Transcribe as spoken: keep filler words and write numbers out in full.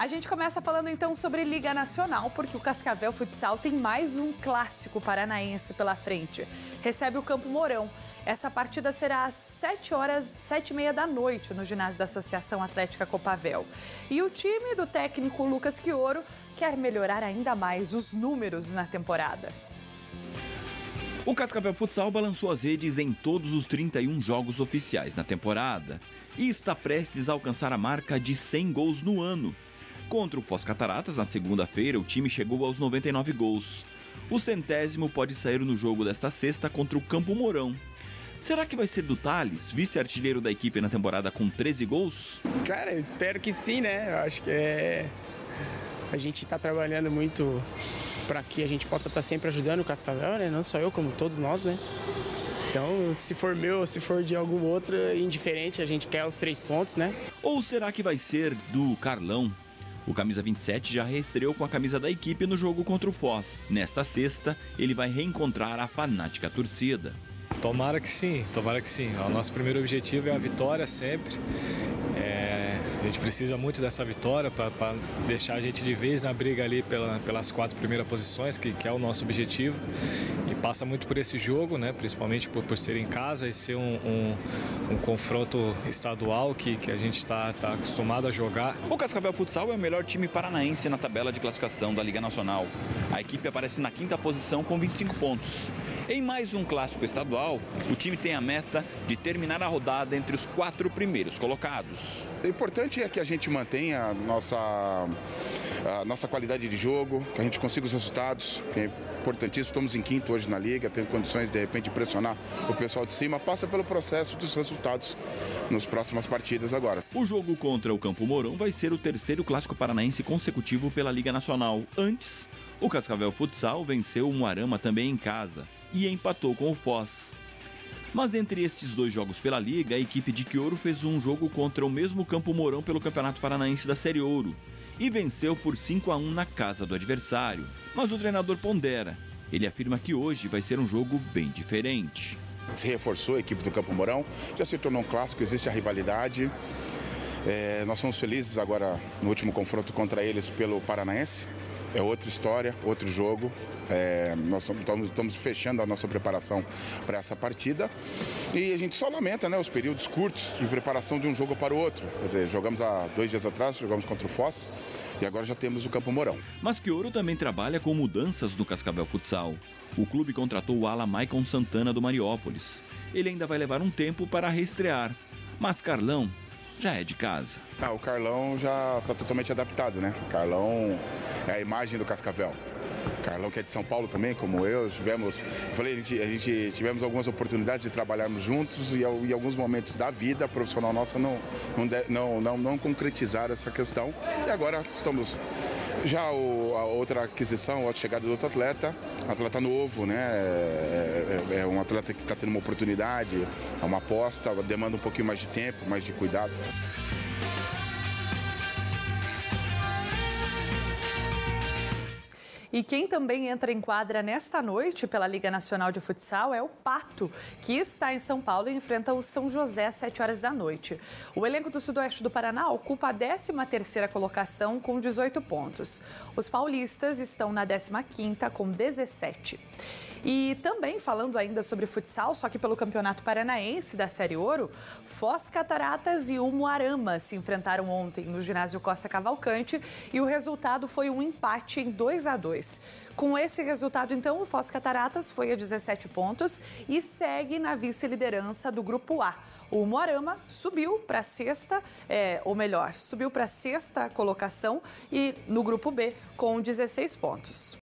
A gente começa falando então sobre Liga Nacional, porque o Cascavel Futsal tem mais um clássico paranaense pela frente. Recebe o Campo Mourão. Essa partida será às sete horas, sete e meia da noite, no ginásio da Associação Atlética Copavel. E o time do técnico Lucas Chioro quer melhorar ainda mais os números na temporada. O Cascavel Futsal balançou as redes em todos os trinta e um jogos oficiais na temporada e está prestes a alcançar a marca de cem gols no ano. Contra o Foz Cataratas, na segunda-feira, o time chegou aos noventa e nove gols. O centésimo pode sair no jogo desta sexta contra o Campo Mourão. Será que vai ser do Thales, vice-artilheiro da equipe na temporada com treze gols? Cara, eu espero que sim, né? Eu acho que é... a gente está trabalhando muito para que a gente possa estar sempre ajudando o Cascavel, né? Não só eu, como todos nós, né? Então, se for meu, se for de algum outro, indiferente, a gente quer os três pontos, né? Ou será que vai ser do Carlão? O camisa vinte e sete já reestreou com a camisa da equipe no jogo contra o Foz. Nesta sexta, ele vai reencontrar a fanática torcida. Tomara que sim, tomara que sim. O nosso primeiro objetivo é a vitória sempre. É, a gente precisa muito dessa vitória para deixar a gente de vez na briga ali pela, pelas quatro primeiras posições, que, que é o nosso objetivo. E passa muito por esse jogo, né? Principalmente por, por ser em casa e ser um, um, um confronto estadual que, que a gente está tá acostumado a jogar. O Cascavel Futsal é o melhor time paranaense na tabela de classificação da Liga Nacional. A equipe aparece na quinta posição com vinte e cinco pontos. Em mais um clássico estadual, o time tem a meta de terminar a rodada entre os quatro primeiros colocados. O importante é que a gente mantenha a nossa, a nossa qualidade de jogo, que a gente consiga os resultados, que é importantíssimo. Estamos em quinto hoje na Liga, temos condições de repente de pressionar o pessoal de cima. Passa pelo processo dos resultados nas próximas partidas agora. O jogo contra o Campo Mourão vai ser o terceiro clássico paranaense consecutivo pela Liga Nacional. Antes, o Cascavel Futsal venceu o Moarama também em casa e empatou com o Foz. Mas entre estes dois jogos pela Liga, a equipe de Chioro fez um jogo contra o mesmo Campo Mourão pelo Campeonato Paranaense da Série Ouro e venceu por cinco a um na casa do adversário. Mas o treinador pondera. Ele afirma que hoje vai ser um jogo bem diferente. Se reforçou a equipe do Campo Mourão, já se tornou um clássico, existe a rivalidade. É, nós somos felizes agora no último confronto contra eles pelo Paranaense. É outra história, outro jogo. É, nós estamos, estamos fechando a nossa preparação para essa partida e a gente só lamenta, né, os períodos curtos de preparação de um jogo para o outro. Quer dizer, jogamos há dois dias atrás, jogamos contra o Foz e agora já temos o Campo Mourão. Mas Chioro também trabalha com mudanças no Cascavel Futsal. O clube contratou o ala Maicon Santana do Mariópolis. Ele ainda vai levar um tempo para reestrear, mas Carlão já é de casa. Ah, o Carlão já está totalmente adaptado, né? O Carlão é a imagem do Cascavel. Carlão, que é de São Paulo também, como eu, tivemos, eu falei, a gente, a gente tivemos algumas oportunidades de trabalharmos juntos e em alguns momentos da vida profissional nossa não, não, não, não, não concretizaram essa questão. E agora estamos já o, a outra aquisição, a chegada do outro atleta, atleta novo, né? É, é, é um atleta que está tendo uma oportunidade, é uma aposta, demanda um pouquinho mais de tempo, mais de cuidado. E quem também entra em quadra nesta noite pela Liga Nacional de Futsal é o Pato, que está em São Paulo e enfrenta o São José às sete horas da noite. O elenco do Sudoeste do Paraná ocupa a décima terceira colocação com dezoito pontos. Os paulistas estão na décima quinta com dezessete. E também falando ainda sobre futsal, só que pelo Campeonato Paranaense da Série Ouro, Foz Cataratas e Umuarama se enfrentaram ontem no ginásio Costa Cavalcante e o resultado foi um empate em dois a dois. Com esse resultado, então, o Foz Cataratas foi a dezessete pontos e segue na vice-liderança do Grupo A. O Umuarama subiu para a sexta, é, ou melhor, subiu para a sexta colocação e no Grupo B com dezesseis pontos.